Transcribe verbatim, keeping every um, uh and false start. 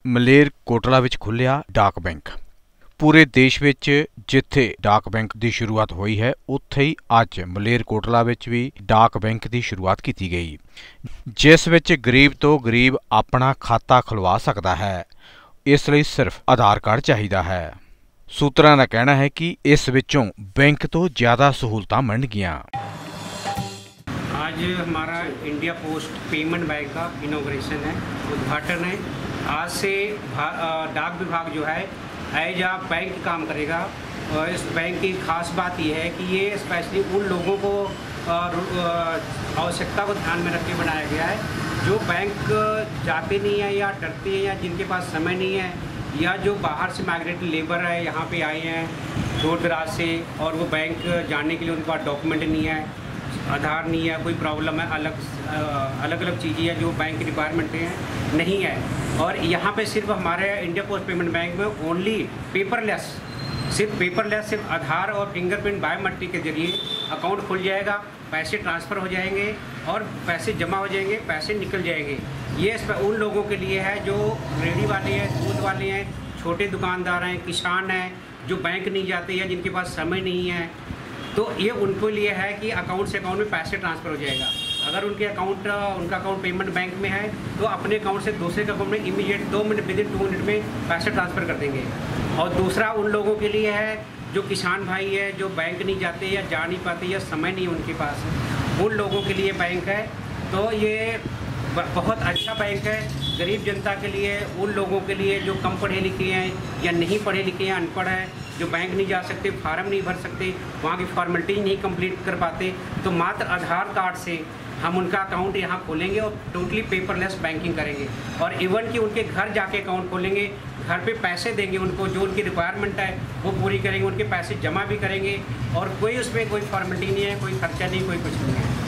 ਮਲੇਰਕੋਟਲਾ ਵਿੱਚ ਖੁੱਲ੍ਹਿਆ ਡਾਕ ਬੈਂਕ। ਪੂਰੇ ਦੇਸ਼ ਵਿੱਚ ਜਿੱਥੇ ਡਾਕ ਬੈਂਕ ਦੀ ਸ਼ੁਰੂਆਤ ਹੋਈ ਹੈ, ਉੱਥੇ ਹੀ ਅੱਜ ਮਲੇਰਕੋਟਲਾ ਵਿੱਚ ਵੀ ਡਾਕ ਬੈਂਕ ਦੀ ਸ਼ੁਰੂਆਤ ਕੀਤੀ ਗਈ, ਜਿਸ ਵਿੱਚ ਗਰੀਬ ਤੋਂ ਗਰੀਬ ਆਪਣਾ ਖਾਤਾ ਖੁਲਵਾ ਸਕਦਾ ਹੈ। ਇਸ ਲਈ ਸਿਰਫ ਆਧਾਰ ਕਾਰਡ ਚਾਹੀਦਾ ਹੈ। ਸੂਤਰਾਂ ਦਾ ਕਹਿਣਾ ਹੈ ਕਿ ਇਸ ਵਿੱਚੋਂ बैंक तो ज़्यादा सहूलतां मिलणगीਆਂ। आज हमारा इंडिया पोस्ट पेमेंट बैंक का इनॉग्रेशन है, उद्घाटन है। आज से डाक विभाग जो है एज आ बैंक काम करेगा। इस बैंक की खास बात यह है कि ये स्पेशली उन लोगों को आवश्यकता को ध्यान में रख के बनाया गया है जो बैंक जाते नहीं हैं या डरते हैं या जिनके पास समय नहीं है, या जो बाहर से माइग्रेटेड लेबर है, यहाँ पे आए हैं दूर दराज से और वो बैंक जाने के लिए उनके पास डॉक्यूमेंट नहीं है, आधार नहीं है, कोई प्रॉब्लम है, अलग अलग अलग चीज़ें हैं जो बैंक की रिक्वायरमेंट हैं नहीं है। और यहाँ पे सिर्फ हमारे इंडिया पोस्ट पेमेंट बैंक में ओनली पेपरलेस, सिर्फ पेपरलेस सिर्फ आधार और फिंगरप्रिंट बायोमेट्रिक के जरिए अकाउंट खुल जाएगा, पैसे ट्रांसफ़र हो जाएंगे और पैसे जमा हो जाएंगे, पैसे निकल जाएंगे। ये उन लोगों के लिए है जो रेहड़ी वाले हैं, दूध वाले हैं, छोटे दुकानदार हैं, किसान हैं, जो बैंक नहीं जाते या जिनके पास समय नहीं है, तो ये उनको लिए है कि अकाउंट से अकाउंट में पैसे ट्रांसफ़र हो जाएगा। अगर उनके अकाउंट उनका अकाउंट पेमेंट बैंक में है तो अपने अकाउंट से दूसरे के अकाउंट में इमीडिएट दो minute within two minute में पैसे ट्रांसफ़र कर देंगे। और दूसरा उन लोगों के लिए है जो किसान भाई है, जो बैंक नहीं जाते या जा नहीं पाते या समय नहीं उनके पास, उन लोगों के लिए बैंक है। तो ये बहुत अच्छा बैंक है गरीब जनता के लिए, उन लोगों के लिए जो कम पढ़े लिखे हैं या नहीं पढ़े लिखे हैं, अनपढ़ हैं, जो बैंक नहीं जा सकते, फार्म नहीं भर सकते, वहाँ की फॉर्मेलिटी नहीं कंप्लीट कर पाते, तो मात्र आधार कार्ड से हम उनका अकाउंट यहाँ खोलेंगे और टोटली पेपरलेस बैंकिंग करेंगे। और इवन कि उनके घर जाके अकाउंट खोलेंगे, घर पे पैसे देंगे उनको, जो उनकी रिक्वायरमेंट है वो पूरी करेंगे, उनके पैसे जमा भी करेंगे और कोई उसमें कोई फॉर्मेलिटी नहीं है, कोई खर्चा नहीं, कोई कुछ नहीं है।